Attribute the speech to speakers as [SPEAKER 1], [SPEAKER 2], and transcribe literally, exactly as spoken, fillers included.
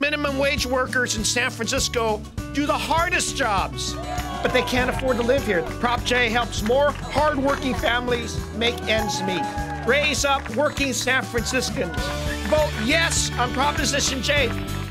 [SPEAKER 1] Minimum wage workers in San Francisco do the hardest jobs, but they can't afford to live here. Prop J helps more hardworking families make ends meet. Raise up working San Franciscans. Vote yes on Proposition J.